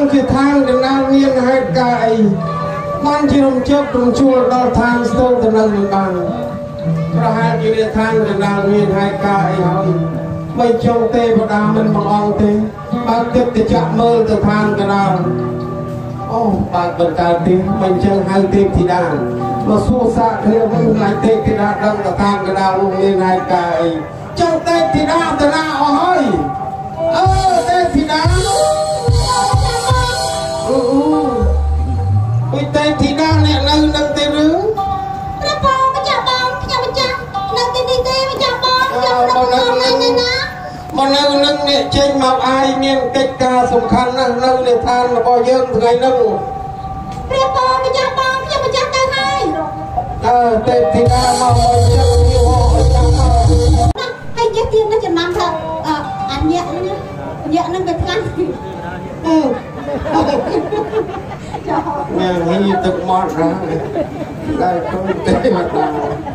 ជាឋានដំណើរមានហេតុការអីបានជារំជើបរំជួលដល់ឋានស្ទើរទៅនឹងមិនបានប្រហែលជាឋានដំណើរមានហេតុការអីហើយមិនចង់ទេបដាមិនបងអង្គទេបើគិតទៅចាក់មើលទៅឋានកណ្ដាលអូបើបង្កើតទេមិនចឹងហៅទេពធីតាមកសួរសាកគ្នាវិញខ្លាចទេពធីតាដឹងទៅឋានកណ្ដាលនោះមានហេតុការអីចង់ទេពធីតាទៅណាអស់ហើយទេពធីតាពីទេពធីតាអ្នកនៅនឹងទេឬព្រះបងម្ចាស់បងខ្ញុំម្ចាស់នៅទីនេះទេម្ចាស់បងខ្ញុំនៅនឹងណាមកនៅនឹងអ្នកចេញមកអាយមានកិច្ចការសំខាន់ណាស់នៅในឋានរបស់យើងថ្ងៃនេះព្រះបងម្ចាស់បងខ្ញុំម្ចាស់ទៅហើយទេពធីតាមកមកចឹងយូរអត់ចាំមកហើយយកទៀតនឹងចំណាំថាអញ្ញៈនឹងទៅខ្លាំងnghe nghĩទឹកមកណាតែខ្ញុំទេមកដល់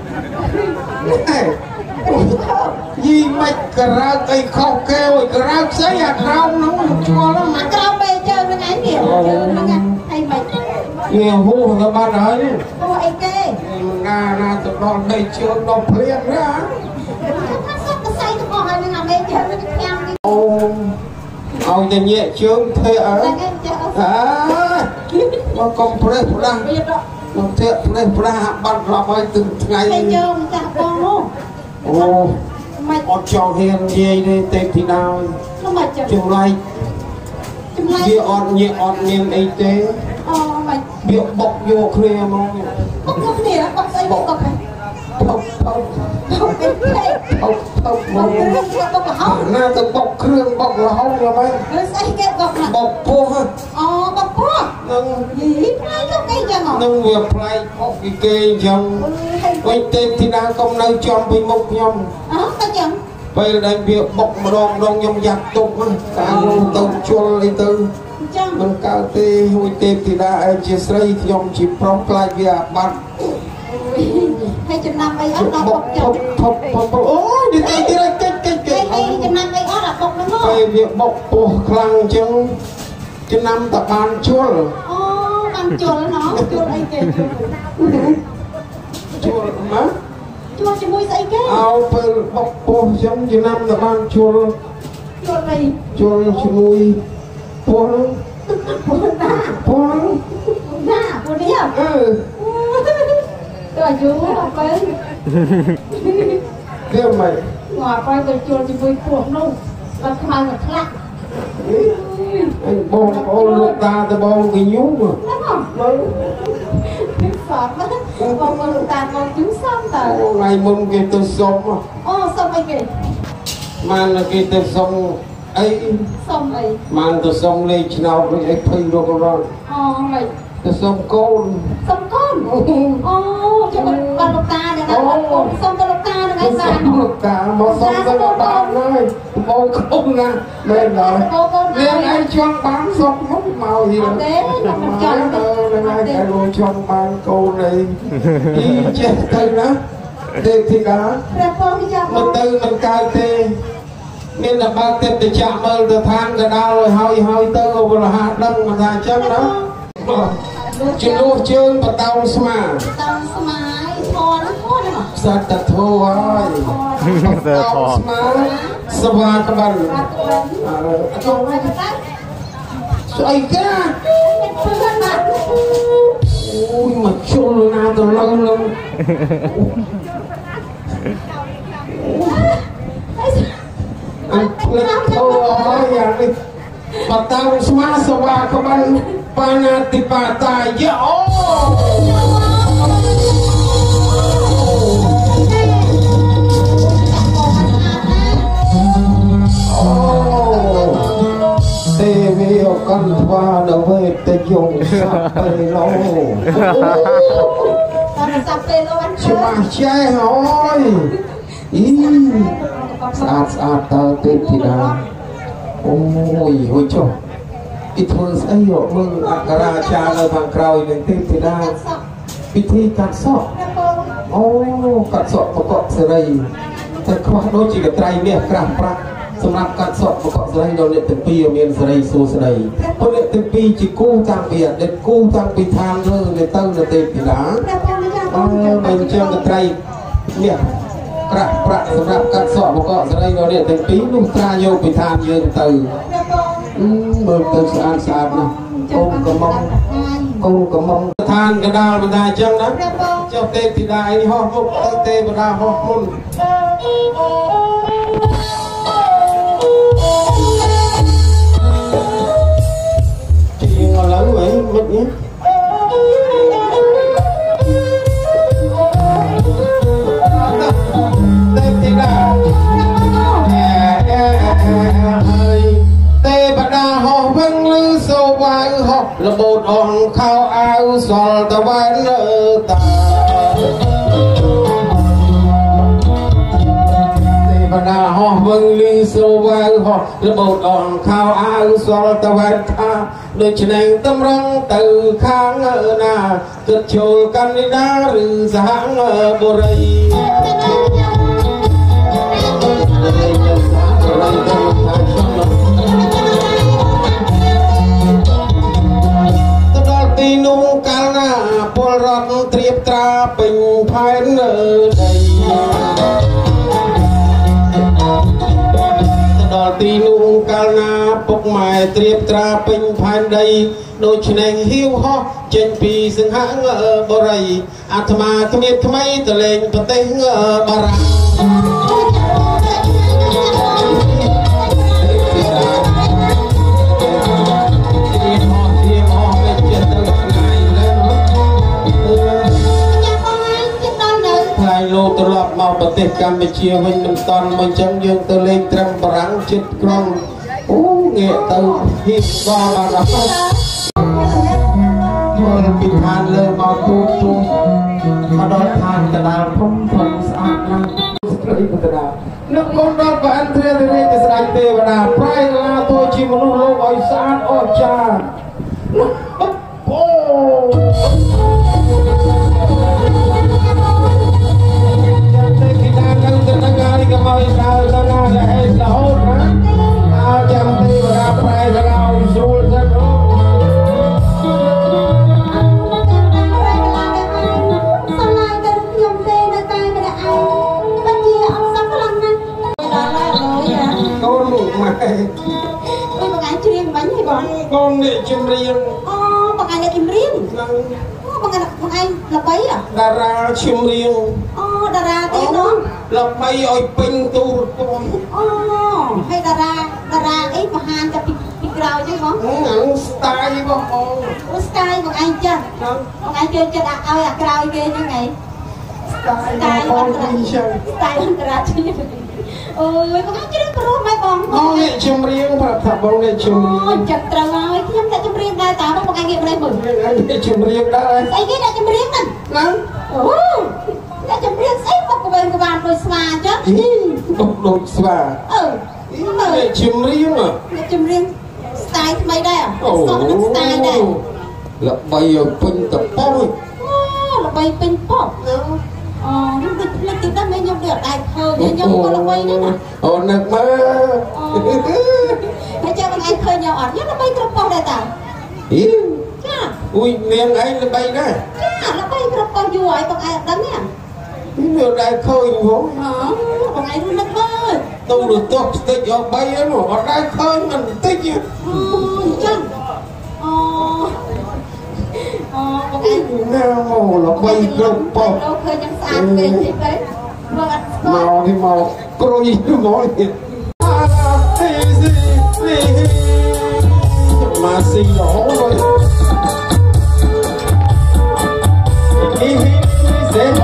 យីមិនក្រៅអីខុសគេអើយក្រៅផ្សេងអាក្រៅនោះឆ្ងល់មកក្រៅបែជើងហ្នឹងឯងនេះជើងហ្នឹងឯងមិនវាហូរទៅបាត់ហើយហូរអីគេណាទៅដល់បែជើងដល់ព្រៀងណាថាសុខទៅស្អីទៅអស់ហើយនឹងអាបែជើងនឹងញ៉ាំអូឲ្យតែញាក់ជើងធ្វើអើមកកុំប្រេះផ្ដាស់មកធ្វើប្រេះផ្ដាស់បាត់រាប់ហើយទឹកថ្ងៃជើងចាស់បងនោះអូមិនអត់ចង់ហ៊ាននិយាយទេទេពធីតាមិនចម្លែកវាអត់ញាក់អត់មានអីទេអូមិនវាបុកយកគ្នាហ្មងបុកយកគ្នាបុកស្អីបុកហ្នឹងបុកមកណាទៅបុកគ្រឿងបុករហូតដល់ហើយស្អីគេបុកពោះអូបុកពោះនឹងយីផ្លែលោកអីចឹងនឹងវាផ្លែខុសពីគេអញ្ចឹងវិញទេពធីតាកុំនៅចំពីមុខខ្ញុំទៅចឹងពេលដែលវាបុកម្ដងខ្ញុំយ៉ាប់ទុកតាមទៅជុលអីទៅចឹងមិនកើតទេមួយទេពធីតាឯងជាស្រីខ្ញុំជាប្រុសខ្លាចវាអាបត្តិហើយចំណាំអីអត់ដល់បុកចឹងអូយនិយាយទៀតកិច្ចចំណាំអីអត់ដល់បុកហ្នឹងពេលវាបុកពោះខ្លាំងអញ្ចឹងចំណាំតបានជុលអូបានជុលណោះជុលអីគេជុលណាជុលជាមួយស្អីគេអោពេលបុកពោះអញ្ចឹងចំណាំតបានជុលអីជុលជាមួយពោះហ្នឹងពោះណាពោះនេះទៅយូរដល់ពេលគេមិនងាប់ហើយទៅជួលជាមួយពោះនោះបាត់ខ្មៅមកខ្លាក់អញបងប្អូនលោកតាទៅបងគេញូហ្នឹងសតបងប្អូនលោកតាមកជូសំតើថ្ងៃមុនគេទៅសុំអូសុំអីគេបានគេទៅសុំអីសុំអីបានទៅសុំលេខឆ្នោតវិញអីភ័យរករត់អូមិនទៅសុំកូនអូចាំបានលោកតាហ្នឹងសុំទៅលោកតាហ្នឹងឯងបានលោកតាមកសុំទៅលោកតាហើយបងកូនណាមែនហើយនាងឯងចង់បានសុំមកហៀអត់ទេខ្ញុំចង់ទៅហ្នឹងឯងតែលោកចង់បានកូនអីចេះទៅណាទេពធីតាព្រះបងចាំមកទៅមិនកើតទេមានតែបើទេពទៅចាក់មើលទៅឋានកណ្ដាលហើយទៅអវរហាដឹងមកថាអញ្ចឹងណាជំនួសជើងបតោងស្មាធនហ្នឹងសត្វតធោហើយបតោងស្មាសវ៉ាក្បិនចូលមកទៅស្អីគេអូយមកជុលណាទៅឡើងអញផ្លេចធោហើយយ៉ាងនេះបតោងស្មាសវ៉ាក្បិនបាណាតិបាតាយអូទេវីអកន្ទវាដវេតយងសាពេឡូសាពេឡូអញ្ចឹងច្បាស់ចេះហើយស្អាតតើទេពធីតាអូយហួយចុះពីធ្វើស្អីយកមើលអក្សរាចារ្យនៅខាងក្រោយនឹងទេពធីតាពិធីកាត់សក់អូកាត់សក់ប្រកបសេរីតែខ្វះដូចជាកត្រៃមាសក្រាស់ប្រាក់សសម្រាប់កាត់សក់ប្រកបស្រីដល់អ្នកទាំងពីរមានសេរីសួស្តីព្រោះអ្នកទាំងពីរជាគូតាំងពីអតីតគូតាំងពីឋានលើនៅទៅនៅទេពធីតាមិនចឹងត្រីនេះប្រាក់សម្រាប់កាត់សក់ប្រកបស្រីដល់អ្នកទាំងពីរនោះត្រាយកពីឋានយើងទៅមើលទៅស្អាតណាស់កូនកំងឋានកដាលមិនដែរចឹងណាចុះទេពធីតាឯងហោះមុខទៅទេវតាហោះមុនឥឡូវអីមិននេះទេពធីតាហើយទេវតាហោះវឹងលឺសូវ៉ៅហោះលបូតអងខោអាវសល់តវ៉ែនលើតាទេវតាហោះវឹងលឺសូវ៉ៅហោះលបូតអងខោអាវសល់តវ៉ែនថាដូច្នេះតម្រង់ទៅខាងណាគិតចូលកានិដាឬសហបុរីទៅដល់ទីនោះកាលណាពលរដ្ឋត្រៀបត្រាពេញផែនដីដល់ទីនោះកាលណាពុកម៉ែត្រៀបត្រាពេញផែនដីដូច្នេះហ៊ីវហោះចេញពីសង្ហបុរីអាត្មាគ្មានថ្មីទៅលេងប្រទេសបារាំងលោកត្រឡប់មកប្រទេសកម្ពុជាវិញមិនតន់មកចឹងយើងទៅលេងត្រឹមបារាំងចិត្តក្រុងអូងាកទៅហ៊ីបដល់ដល់មកពីឋានលើមកទូមកដល់ឋានកដាលធំស្អាតណាស់ស្រីកដាលនឹកមកដល់បានព្រះរាជស្ដេចទេវតាប្រែកលាទូជាមនុស្សលោកឲ្យស្អាតអស្ចារ្យអូก็มาอีกแล้วก็น่าจะให้เรานะเอาจำที่เวลาไปเวลาสู้ซะเนาะสลายกันยมเตนตายไม่ได้ไอ้บัญชีเอาสักพลังนั้นก้อนลูกไม้ไม่ประกาศเชียงบัญชีก่อนก้อนเนี่ยชิมเรียงอ๋อประกาศเนี่ยชิมเรียงประกาศละไปอ่ะดาราชิมเรียงอ๋อดาราเต้เนาะละไปอ้อยปิงตูตัวอ๋อให้ดาราไอ้ประหารจะปิดเราใช่ไหมหนังสไตล์บ้างสไตล์ของไอ้จ้ะของไอ้เจอจะเอาอะเราเจอยังไงสไตล์อันตรายสไตล์อันตรายใช่ไหมเออของไอ้จะได้รู้ไหมบองบองเนี่ยชิมเรียงแบบถ้าบองเนี่ยชิมเรียงจัดตรงเอาไอ้ที่ยังแต่ชิมเรียงได้แต่บองไอ้เก็บอะไรหมดไอ้ชิมเรียงได้ไอ้ที่ได้ชิมเรียงนั่นนั่นโอ้แล้วจะเรียกไอ้พวกกบฏโดยสวาจ้ะโดยสวาเนี่ยชิมเรียงอ่ะเนี่ยชิมเรียงสไตล์ทำไมได้อ่ะสอนสไตล์ได้ละใบเป็นตะป้อยละใบเป็นป๊อกอ๋อนี่มันติดตั้งไม่ยอมเดือดได้เธอเนี่ยยอมก็ละใบนั่นน่ะโอ้หนักมากให้เจ้าเป็นไอ้เคยยอมอ่อนเนี่ยละใบกระป๋องได้ต่างจ้าอุ้ยเลี้ยงไอ้ละใบได้จ้าละใบกระป๋องอยู่ไอ้บอกไอ้ดังเนี่ยนี่เดี๋ยวได้เคยอยู่ผมบอกไอ้รู้นักเลยต้องดูตัวติดออกใบแล้วหนูบอกได้เคยมันติดอยู่จังบอกไอ้แม่โม่ละใบกระป๋องเราเคยยังสะอาดเลยใช่ไหมเมาที่เมากรุยหมอเห็นมาสิหลงเลยเสีย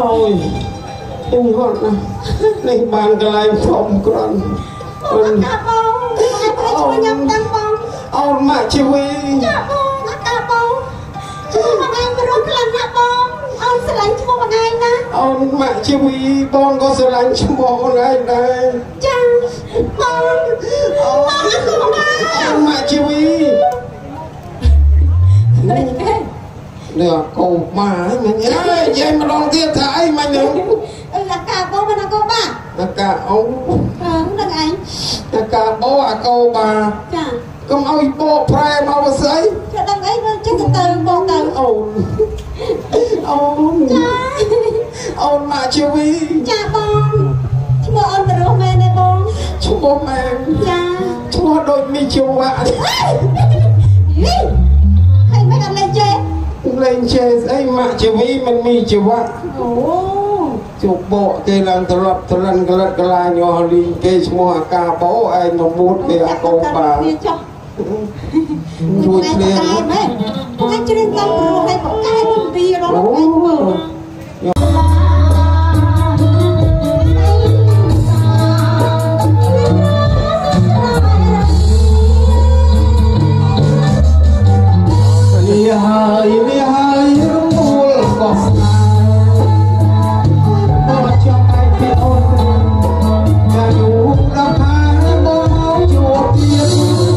ôi em hot này bàn cái lại phòng con ông mẹ chị Huy ông mẹ chị Huy con có sự lạnh cho bố này này ông mẹ chị Huy được cô mà mình nhớ vậy mà đón kia thái mà nhớ là cả bố và cô bà là cả ông là anh là cả bố à cô bà không ôi bố prai mà bố sấy cho đằng ấy chứ từ bố từ ôn mà chưa vi cha bông chúa ôn từ hôm nay bông chúa mẹ cha chúa đôi mi chúa ạ hay mấy anh lên chơi ấy mà chưa vi mình mi chúa ạ chụp bộ cái lần từ lập từ lần cái là nhỏ đi cái semua cả bố anh nó muốn cái cô bà vui lên cái chuyện tâm hay có cái đồng bì đó Lihai rumpul kosna Bocah baik on Jauh dapat mau jual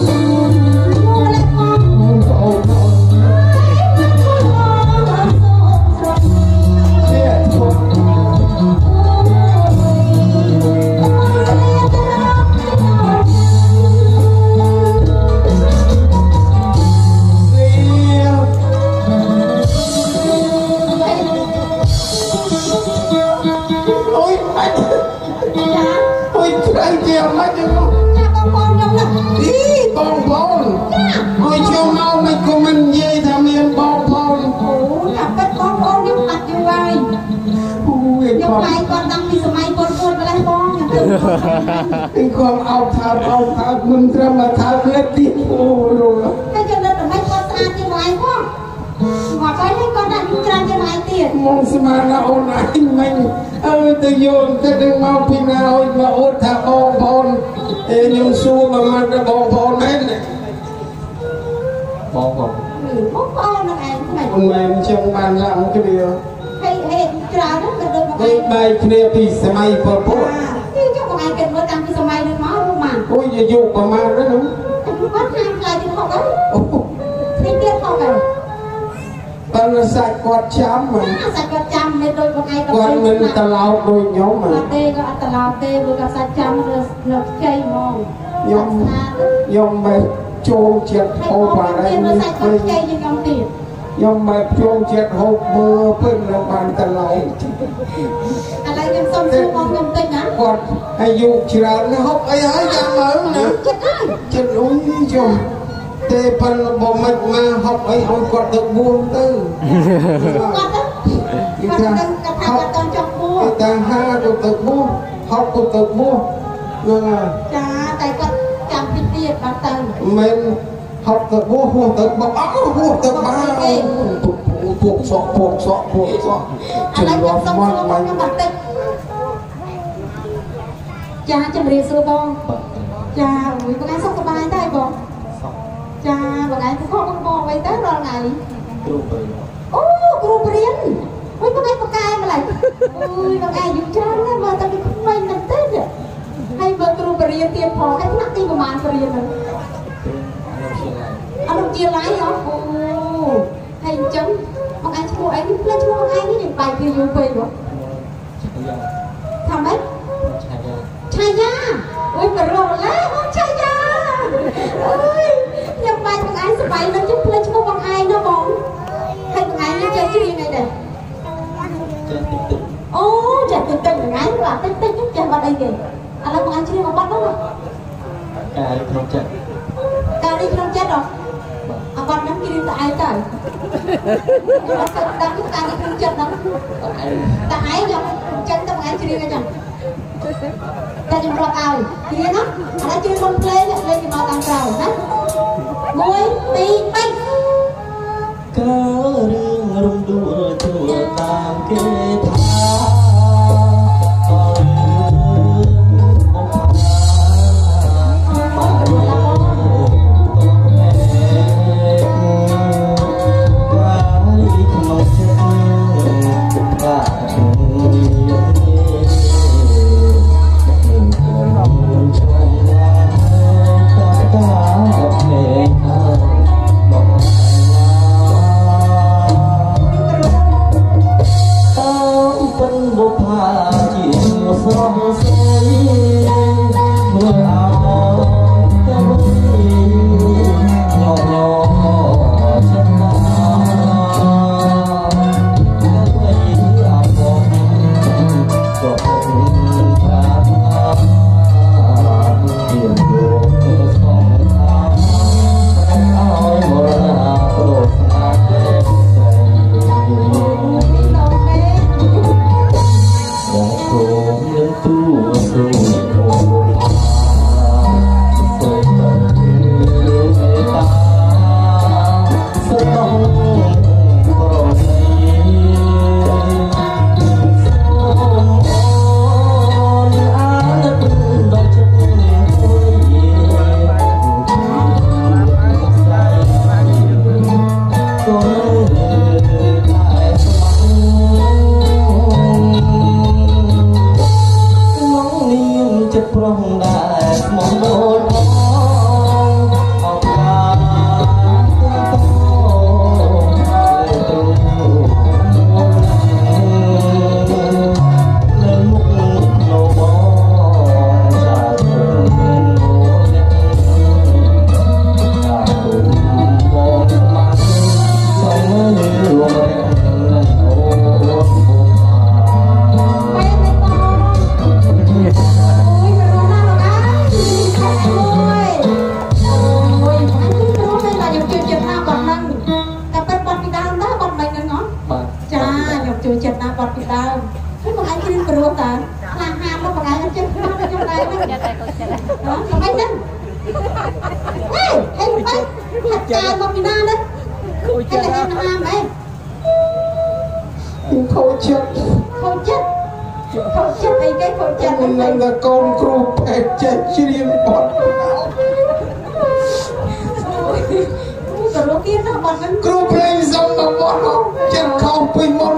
con ao tháp mình ra mà tháp hết đi rồi cái cho nên là mấy con xa như vậy quá mà có mấy con đang ra như vậy tiền mong xem là ôn anh mình ơi từ dồn cái đừng mau pin nào mà ôn tháp bông nhưng xu mà mình đã bông hết này bông này mình trong bàn làm cái điều hay ra đó là được cái bài kia thì sẽ may vào bộ ai cần mới đăng cái số máy lên nó luôn mà ôi giờ dụ bà mà đó đúng có hai lại thì không đấy thì tiếp không này con là sạch quạt chám mà sạch quạt chám nên đôi con ai quạt mình ta lao đôi nhóm mà tê có ta lao tê vừa cả sạch chám được cây mong nhóm mẹ trôn chết ô bà đây nó sạch quạt cây như nhóm tiền nhóm mẹ trôn chết hộp mưa bên là bàn ta lao lại em xong xuống con nhầm tinh á quạt hay dụ chỉ là nó hộp ấy hãy ra mở nè chết đúng cho tê phần bộ mạch mà học ấy ôi quạt được buông tư quạt đó quạt được người ta ha được tự mua học được tự mua nên là cha tại quạt chạm bị tiền bắt tầng mình học tự mua hồ tự bảo hồ tự bao thuộc sọ chừng lo ngoan mạnh cha chăm riêng xưa con cha ui con gái sống có bài tay con cha con gái cũng không con vậy tới rồi này group riêng ui con gái có cai mà lại ui con gái dùng chân đó mà tao không may mình tết vậy hay vợ group riêng tiền phò hay nặng tiền của màn riêng rồi anh không chia lái hả hay chấm con gái mua ấy lên mua con gái cái bài kia vô về rồi thằng đấy Chaya, ôi mà rồi lá, Chaya, ôi, nhưng mà con ai sẽ bay nó giúp lên cho con ai nó bóng, hay con ai nó chơi chứ gì này nè, ô, chơi tình tình gái là tích nhất chơi vào đây kìa, à là con ai chơi mà bắt đó rồi, cà đi không chết rồi, à bắt nó kia là ai trời, đang chúng ta đi không chết lắm, ta hái cho chân ta ai chơi cái chẳng. Ta chụp lọc ao thì nó đã chưa không lên lên thì bao tăng trào hết môi tí bánh cớ riêng rung đua chùa tam kế tha បុផាជាស្រស់ស្រីធ្វើអោទៅញោញោចិត្តណាទៅអោបងក៏ប្រាថ្នាជាលោកស្មោះឲ្យមរណាប្រោស្នាទេទូទូអូសូមមេត្តាសូមប្រណីសូមអាណិតដល់ចិត្តជួយសូមចិត្តប្រងដែរមកដូចអបឡាទៅទៅនៅមុខនៅបងសាទរនៅសាទរបងស្មារតីសូមលើរំលែកអូជួយចិត្តណាបាត់ពីដើមហើយបងឯងគ្រឿងព្រោះតើខ្លាំងហាមមកបងឯងចិត្តខ្ញុំដែរហ្នឹងតែកូនចិត្តហ្នឹងបងឯងហ្នឹងហេអីបាច់ហាត់ចាយមកពីណាហ្នឹងគូចិត្តហាមអីខូចចិត្តខូចចិត្តអីគេខូចចិត្តនឹងតែកូនគ្រូពេទ្យចេះជ្រៀងបត់ក៏លោកគេណាបាត់ហ្នឹងគ្រូភ្លេងសុំមកបត់ចិត្តខុសពីមុន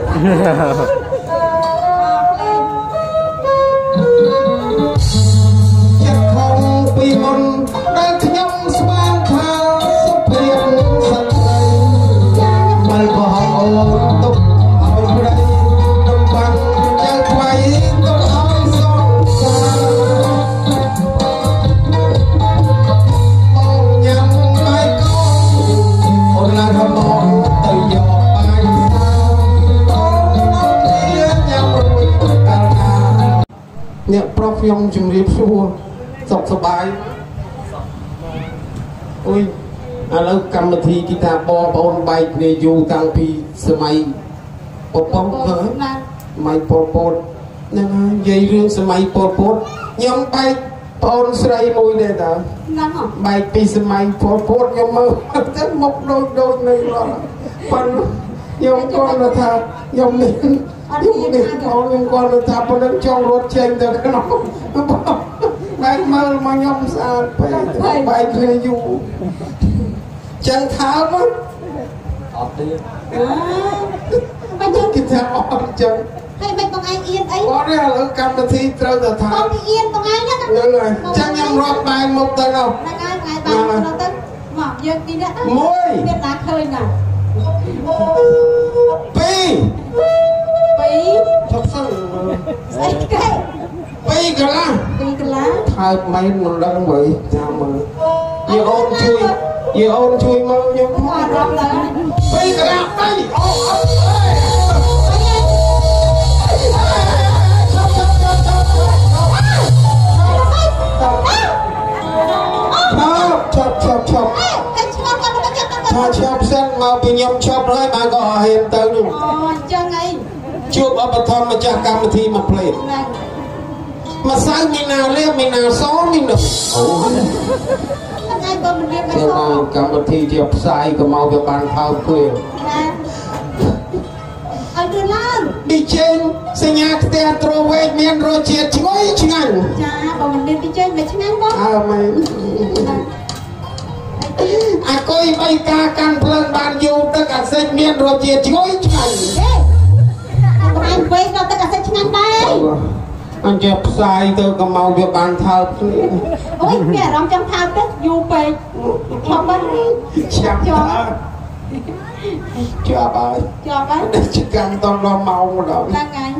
ចិត្តខុសពីមុនដែលខ្ញុំស្មានថាសុភ័ក្រសត្វស្រីមិនបោះអូនទុកឲ្យប្តីដំបាំងយ៉ាងថ្មីទុកឲ្យសងសារបងញ៉ាំបាយកូនអូនឡើងមកទៅយកបាយសាបងអត់គ្នាញ៉ាំរួចកាលណាអ្នកប្រុសខ្ញុំជំរាបសួរសុខសប្បាយអូយឥឡូវកម្មវិធីគិតាបងប្អូនបែកគ្នាយូរតាំងពីសម័យប៉ុលពតណាសម័យប៉ុលពតហ្នឹងហើយនិយាយរឿងសម័យប៉ុលពតខ្ញុំបែកប្អូនស្រីមួយដែរតើហ្នឹងបែកពីសម័យប៉ុលពតខ្ញុំមើលទៅមុខដូចនៅឡើយប៉ុន្តែខ្ញុំគាត់ថាខ្ញុំនេះខ្ញុំគាត់ថាប៉ុណ្ណឹងចង់រត់ចេញទៅក្នុងបែកមើលមកខ្ញុំស្អាតពេកបែកគ្នាយូរចឹងថាមកអត់ទេមិនចឹងគេថាអត់ចឹងហើយមិនបងឯងអៀនអីអត់ទេឥឡូវកម្មវិធីត្រូវតែថាបងអៀនបងឯងហ្នឹងហើយចឹងខ្ញុំរាប់បែរមុខទៅនោះហ្នឹងហើយថ្ងៃបែរមុខទៅមកយើងទីនេះមួយមានតាឃើញណាពីរចុះសិនស្អីគេពីរកន្លះថើបមែនមិនដឹងមើលចាំមើលយាអូនជួយមើលខ្ញុំអត់រំលើពីរកន្លះ3អូអត់ឈប់សិនមកពីខ្ញុំឈប់ហើយបានក៏ហ៊ានទៅនោះអូអញ្ចឹងអីជួបឧបត្ថម្ភម្ចាស់កម្មវិធីមកភ្លេតមកសៅមីណាលេមីណាសមីណាអូថ្ងៃបើមិនរៀបមិនសកម្មវិធីជាផ្សាយក៏មកវាបានថើបគួយអត់ទៅឡើងឌីជេសញ្ញាផ្ទះត្រវែកមានរសជាតិឈ្ងុយឆ្ងាញ់ចាបើមិនមានឌីជេមិនឆ្ងាញ់បងមែនអាកុយបីការកាន់ភ្លើងបានយូរទឹកអាសិចមានរសជាតិឈ្ងុយឆ្ងាញ់បងឯងវែងក៏ទឹកអាសិចឆ្ងាញ់ដែរអញ្ចឹងផ្សាយទៅក៏មកវាបានថើបគ្នាអូយមានអារម្មណ៍ចង់ថើបទឹកយូរពេកឈប់បាត់ឆាប់ chào bài chỉ cần tao lo mau mà đâu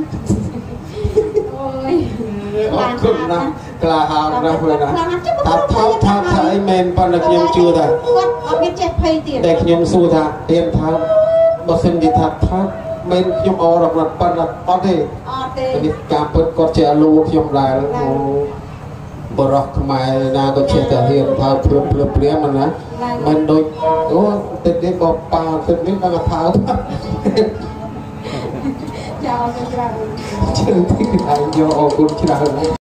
ôi không nè là hàng ra rồi nè tháp thấy men pan được nhom chưa ta để nhom su ta tiền tháp bớt xem đi tháp men nhom ở đập đặt pan đặt ở đây đi cam bớt có trẻ lu nhom lạiบรอกมานาก็เชื่อแต่เรียนเท้าเปลือกมันนะมันโดยโอ้ติดนี้บอกปลาติดนี้ตั้งแต่เท้า chào เชื่อที่ไหนโยกุลชรา